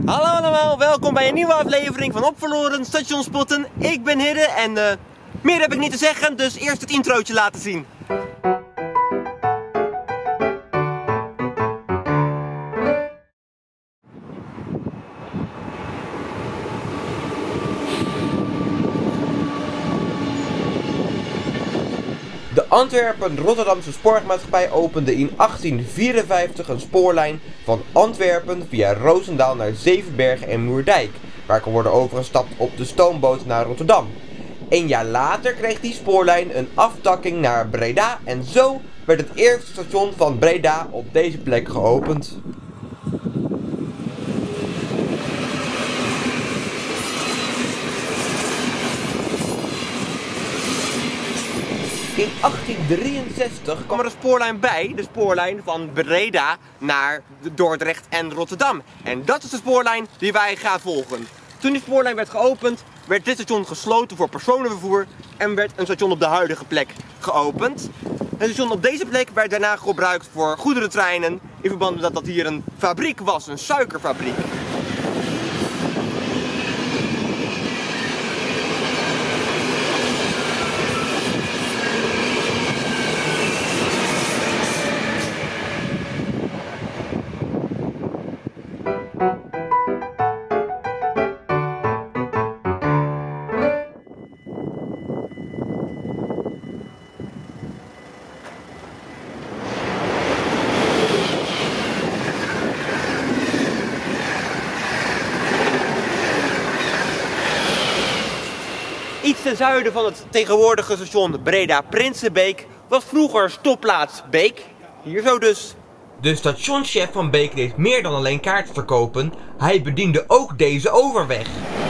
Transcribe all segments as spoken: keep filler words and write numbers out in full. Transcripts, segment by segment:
Hallo allemaal, welkom bij een nieuwe aflevering van Op Verloren Stationspotten. Ik ben Hidde en uh, meer heb ik niet te zeggen, dus eerst het introotje laten zien. De Antwerpen-Rotterdamse Spoorwegmaatschappij opende in achttien vierenvijftig een spoorlijn van Antwerpen via Roosendaal naar Zevenbergen en Moerdijk, waar kon worden overgestapt op de stoomboot naar Rotterdam. Een jaar later kreeg die spoorlijn een aftakking naar Breda en zo werd het eerste station van Breda op deze plek geopend. In achttien drieënzestig kwam er een spoorlijn bij, de spoorlijn van Breda naar Dordrecht en Rotterdam. En dat is de spoorlijn die wij gaan volgen. Toen die spoorlijn werd geopend, werd dit station gesloten voor personenvervoer en werd een station op de huidige plek geopend. Het station op deze plek werd daarna gebruikt voor goederentreinen in verband met dat dat hier een fabriek was, een suikerfabriek. Iets ten zuiden van het tegenwoordige station Breda-Prinsenbeek was vroeger stopplaats Beek. Hier zo dus. De stationschef van Beek deed meer dan alleen kaarten verkopen. Hij bediende ook deze overweg.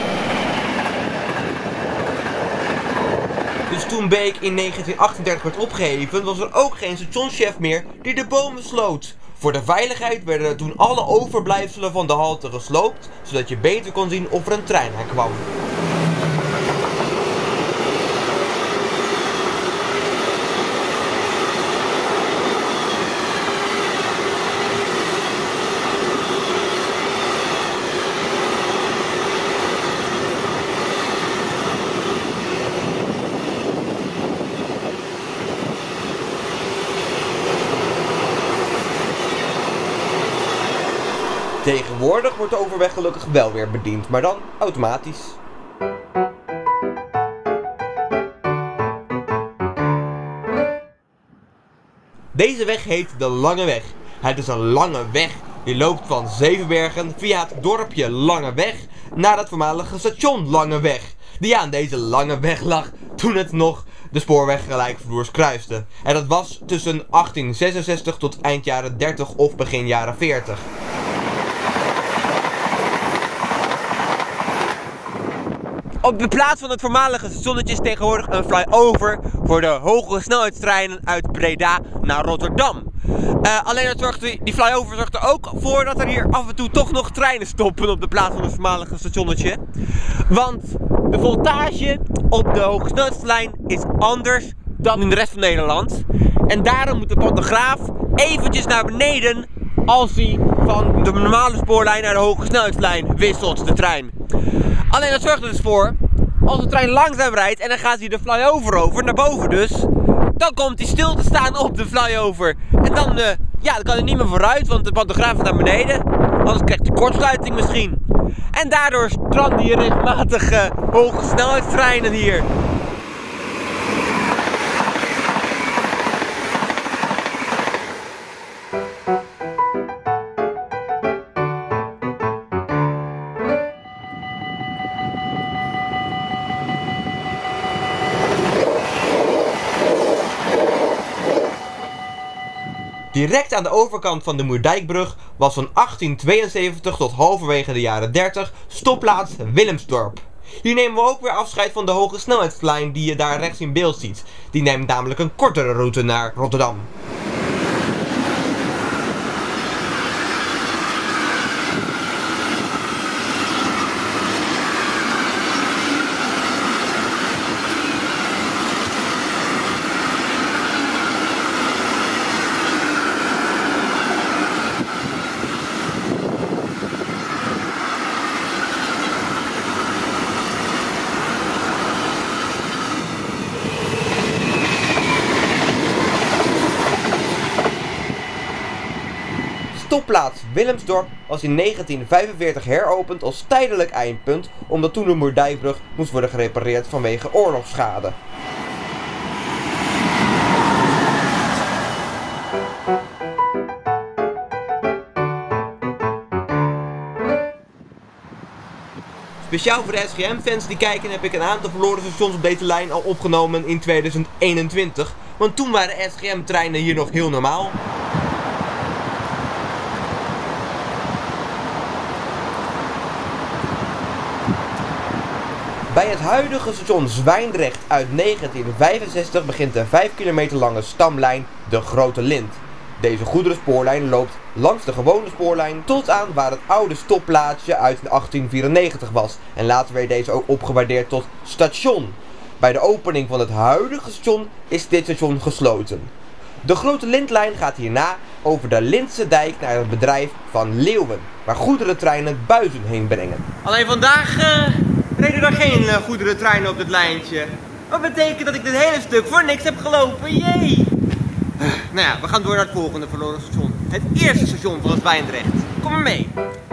Dus toen Beek in negentien achtendertig werd opgeheven, was er ook geen stationschef meer die de bomen sloot. Voor de veiligheid werden er toen alle overblijfselen van de halte gesloopt, zodat je beter kon zien of er een trein aankwam. Tegenwoordig wordt de overweg gelukkig wel weer bediend, maar dan automatisch. Deze weg heet de Lange Weg. Het is een lange weg die loopt van Zevenbergen via het dorpje Langeweg naar het voormalige station Langeweg, die aan deze lange weg lag toen het nog de spoorweg gelijkvloers kruiste. En dat was tussen achttien zesenzestig tot eind jaren dertig of begin jaren veertig. Op de plaats van het voormalige stationnetje is tegenwoordig een flyover voor de hoge snelheidstreinen uit Breda naar Rotterdam. Uh, alleen dat zorgt, die flyover zorgt er ook voor dat er hier af en toe toch nog treinen stoppen op de plaats van het voormalige stationnetje. Want de voltage op de hoge snelheidslijn is anders dan in de rest van Nederland. En daarom moet de pantograaf eventjes naar beneden als hij van de normale spoorlijn naar de hoge snelheidslijn wisselt, de trein. Alleen dat zorgt er dus voor, als de trein langzaam rijdt en dan gaat hij de flyover over, naar boven dus, dan komt hij stil te staan op de flyover. En dan, uh, ja, dan kan hij niet meer vooruit, want de pantograaf is naar beneden. Anders krijgt hij kortsluiting misschien. En daardoor stranden hier regelmatig uh, hoge snelheidstreinen hier. Direct aan de overkant van de Moerdijkbrug was van achttien tweeënzeventig tot halverwege de jaren dertig stopplaats Willemsdorp. Hier nemen we ook weer afscheid van de hoge snelheidslijn die je daar rechts in beeld ziet. Die neemt namelijk een kortere route naar Rotterdam. stopplaats Willemsdorp was in negentien vijfenveertig heropend als tijdelijk eindpunt, omdat toen de Moerdijkbrug moest worden gerepareerd vanwege oorlogsschade. Speciaal voor de S G M-fans die kijken heb ik een aantal verloren stations op deze lijn al opgenomen in tweeduizend eenentwintig. Want toen waren S G M-treinen hier nog heel normaal. Bij het huidige station Zwijndrecht uit negentien vijfenzestig begint de vijf kilometer lange stamlijn De Grote Lint. Deze goederenspoorlijn loopt langs de gewone spoorlijn tot aan waar het oude stopplaatsje uit achttien vierennegentig was. En later werd deze ook opgewaardeerd tot station. Bij de opening van het huidige station is dit station gesloten. De Grote Lintlijn gaat hierna over de Lintse dijk naar het bedrijf Van Leeuwen, waar goederentreinen buizen heen brengen. Alleen vandaag uh, reden er geen uh, goederentreinen op dit lijntje. Wat betekent dat ik dit hele stuk voor niks heb gelopen, jee! Nou ja, we gaan door naar het volgende verloren station. Het eerste station van het Zwijndrecht. Kom maar mee.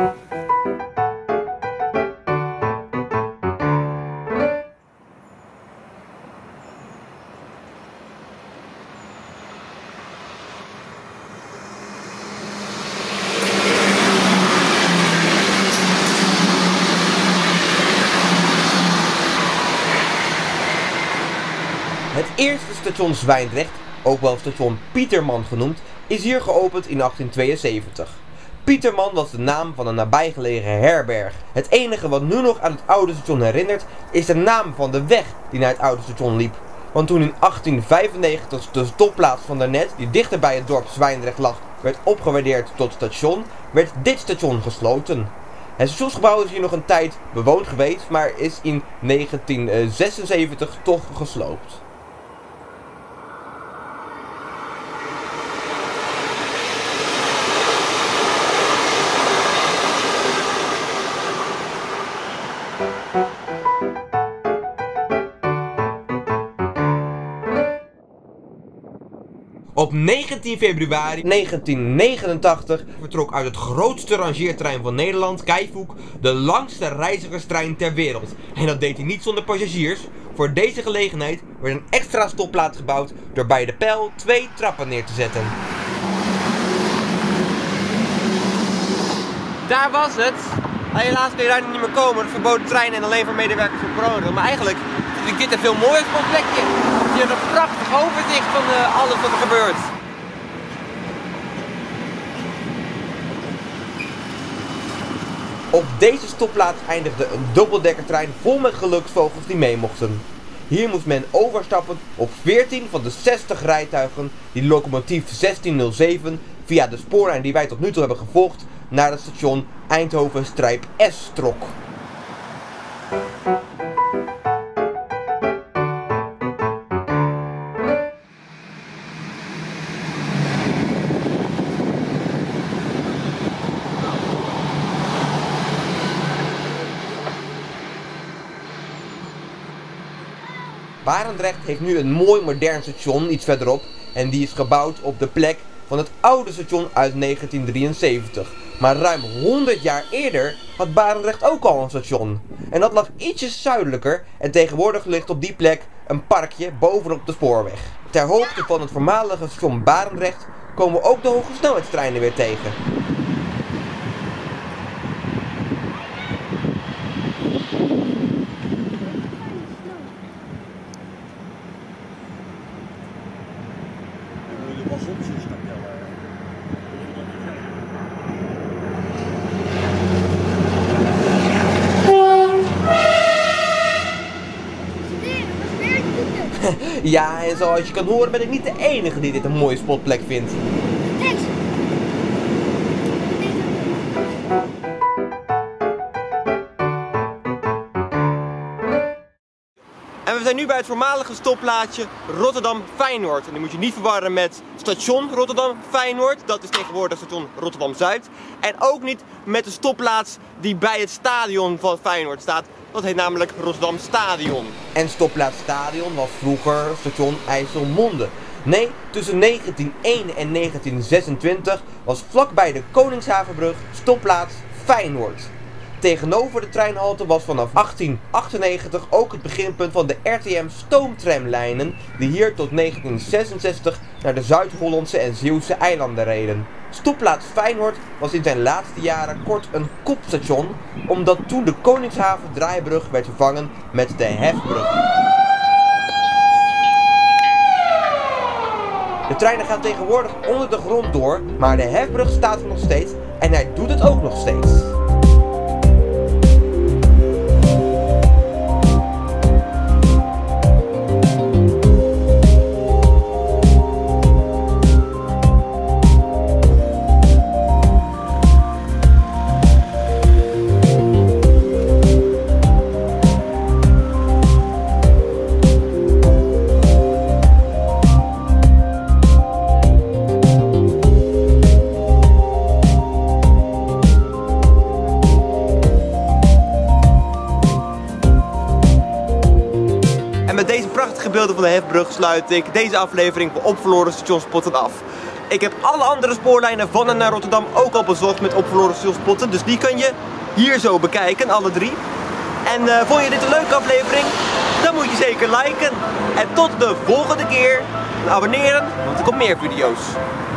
Het eerste station Zwijndrecht, ook wel station Pieterman genoemd, is hier geopend in achttien tweeënzeventig. Pieterman was de naam van een nabijgelegen herberg. Het enige wat nu nog aan het oude station herinnert is de naam van de weg die naar het oude station liep. Want toen in achttien vijfennegentig de stopplaats van daarnet, die dichter bij het dorp Zwijndrecht lag, werd opgewaardeerd tot station, werd dit station gesloten. Het stationsgebouw is hier nog een tijd bewoond geweest, maar is in negentien zesenzeventig toch gesloopt. Op negentien februari negentien negenentachtig vertrok uit het grootste rangeerterrein van Nederland, Keivoek, de langste reizigerstrein ter wereld. En dat deed hij niet zonder passagiers. Voor deze gelegenheid werd een extra stopplaats gebouwd door bij de Pijl twee trappen neer te zetten. Daar was het. Helaas kun je daar niet meer komen. Het verboden trein en alleen voor medewerkers van corona. Maar eigenlijk vind ik dit een veel mooier plekje. Je hebt een prachtig overzicht van uh, alles wat er gebeurt. Op deze stopplaats eindigde een dubbeldekkertrein vol met geluksvogels die mee mochten. Hier moest men overstappen op veertien van de zestig rijtuigen die locomotief zestien nul zeven via de spoorlijn die wij tot nu toe hebben gevolgd naar het station Eindhoven-S trok. Barendrecht heeft nu een mooi modern station iets verderop en die is gebouwd op de plek van het oude station uit negentien drieënzeventig. Maar ruim honderd jaar eerder had Barendrecht ook al een station. En dat lag ietsjes zuidelijker en tegenwoordig ligt op die plek een parkje bovenop de spoorweg. Ter hoogte van het voormalige station Barendrecht komen we ook de hoge snelheidstreinen weer tegen. Ja, en zoals je kan horen ben ik niet de enige die dit een mooie spotplek vindt. En we zijn nu bij het voormalige stopplaatsje Rotterdam-Feyenoord. En die moet je niet verwarren met station Rotterdam-Feyenoord. Dat is tegenwoordig station Rotterdam-Zuid. En ook niet met de stopplaats die bij het stadion van Feyenoord staat. Dat heet namelijk Rotterdam Stadion. En stopplaats Stadion was vroeger station IJsselmonde. Nee, tussen negentien één en negentien zesentwintig was vlakbij de Koningshavenbrug stopplaats Feyenoord. Tegenover de treinhalte was vanaf achttien achtennegentig ook het beginpunt van de R T M stoomtramlijnen die hier tot negentien zesenzestig naar de Zuid-Hollandse en Zeeuwse eilanden reden. Stopplaats Feyenoord was in zijn laatste jaren kort een kopstation, omdat toen de Koningshaven draaibrug werd vervangen met de Hefbrug. De treinen gaan tegenwoordig onder de grond door, maar de Hefbrug staat er nog steeds en hij doet het ook nog steeds. En met deze prachtige beelden van de Hefbrug sluit ik deze aflevering van Opverloren Stationspotten af. Ik heb alle andere spoorlijnen van en naar Rotterdam ook al bezocht met Opverloren Stationspotten. Dus die kan je hier zo bekijken, alle drie. En uh, vond je dit een leuke aflevering? Dan moet je zeker liken. En tot de volgende keer. En abonneren, want er komen meer video's.